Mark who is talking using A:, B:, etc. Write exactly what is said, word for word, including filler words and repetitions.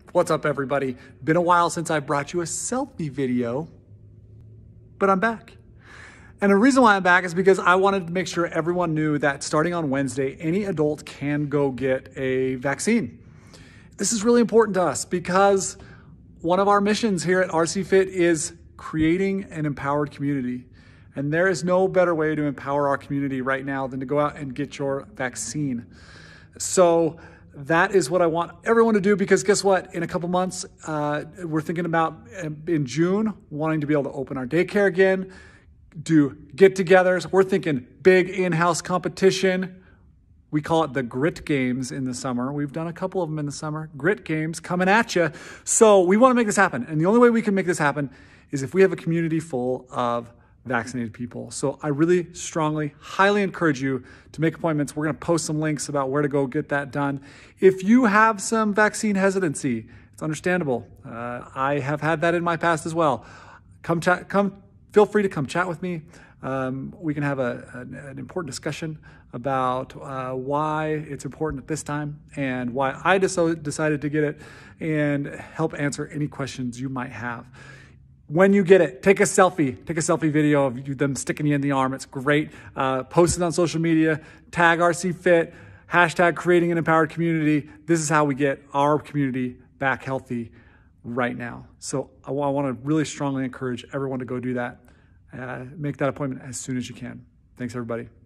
A: What's up, everybody? Been a while since I brought you a selfie video, but I'm back. And the reason why I'm back is because I wanted to make sure everyone knew that starting on Wednesday, any adult can go get a vaccine. This is really important to us because one of our missions here at R C Fit is creating an empowered community. And there is no better way to empower our community right now than to go out and get your vaccine. So that is what I want everyone to do, because guess what? In a couple months, uh, we're thinking about in June, wanting to be able to open our daycare again, do get-togethers. We're thinking big in-house competition. We call it the Grit Games in the summer. We've done a couple of them in the summer. Grit Games coming at you. So we want to make this happen. And the only way we can make this happen is if we have a community full of vaccinated people. So I really strongly, highly encourage you to make appointments. We're going to post some links about where to go get that done. If you have some vaccine hesitancy, it's understandable. Uh, I have had that in my past as well. Come chat, come, feel free to come chat with me. Um, we can have a, an, an important discussion about uh, why it's important at this time and why I just decided to get it, and help answer any questions you might have. When you get it, take a selfie. Take a selfie video of you, them sticking you in the arm. It's great. Uh, post it on social media. Tag R C Fit. Hashtag creating an empowered community. This is how we get our community back healthy right now. So I, I want to really strongly encourage everyone to go do that. Uh, make that appointment as soon as you can. Thanks, everybody.